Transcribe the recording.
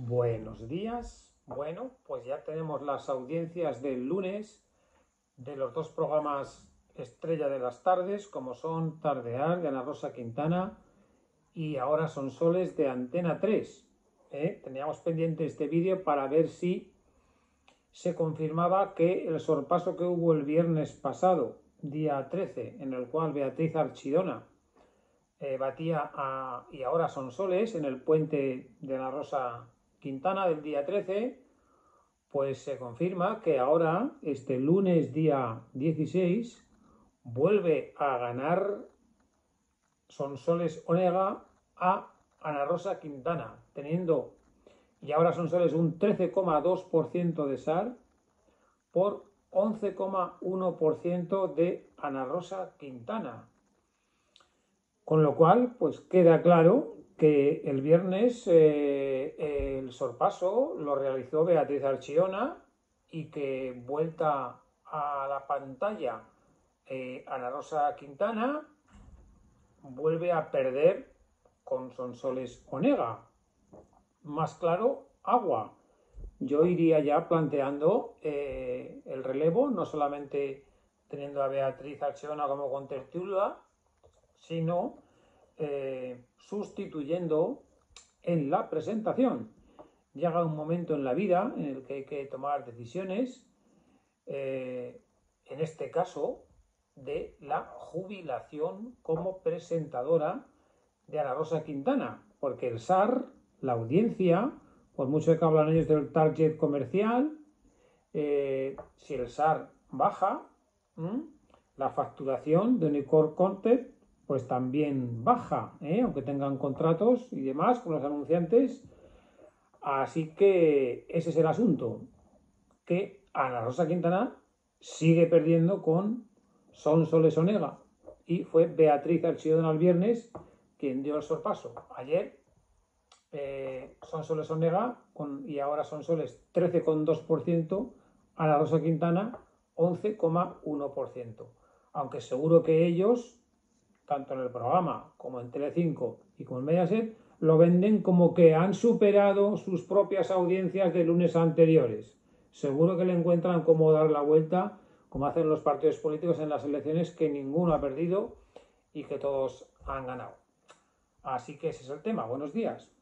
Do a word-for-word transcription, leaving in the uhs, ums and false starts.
Buenos días. Bueno, pues ya tenemos las audiencias del lunes de los dos programas estrella de las tardes, como son Tardear de Ana Rosa Quintana y Ahora son soles de Antena tres. ¿Eh? Teníamos pendiente este vídeo para ver si se confirmaba que el sorpaso que hubo el viernes pasado, día trece, en el cual Beatriz Archidona eh, batía a Y Ahora son soles en el puente de Ana Rosa Quintana del día trece, pues se confirma que ahora, este lunes día dieciséis, vuelve a ganar Sonsoles Onega a Ana Rosa Quintana, teniendo Y Ahora son soles un trece coma dos por ciento de S A R por once coma uno por ciento de Ana Rosa Quintana. Con lo cual, pues queda claro que el viernes eh, el sorpaso lo realizó Beatriz Archidona y que vuelta a la pantalla eh, Ana Rosa Quintana vuelve a perder con Sonsoles Onega. Más claro, agua. Yo iría ya planteando eh, el relevo, no solamente teniendo a Beatriz Archidona como contertulia, sino eh, sustituyendo en la presentación. Llega un momento en la vida en el que hay que tomar decisiones, eh, en este caso de la jubilación como presentadora de Ana Rosa Quintana, porque el S A R, la audiencia, por mucho que hablan ellos del target comercial, eh, si el S A R baja, ¿m? la facturación de Unicore Content pues también baja, ¿eh? aunque tengan contratos y demás con los anunciantes. Así que ese es el asunto, que Ana Rosa Quintana sigue perdiendo con Sonsoles Onega, y fue Beatriz Archidona el viernes quien dio el sorpaso. Ayer eh, Sonsoles Onega con Y Ahora son soles trece coma dos por ciento, Ana Rosa Quintana once coma uno por ciento, aunque seguro que ellos, tanto en el programa como en Telecinco y como en Mediaset, lo venden como que han superado sus propias audiencias de lunes anteriores. Seguro que le encuentran cómo dar la vuelta, como hacen los partidos políticos en las elecciones, que ninguno ha perdido y que todos han ganado. Así que ese es el tema. Buenos días.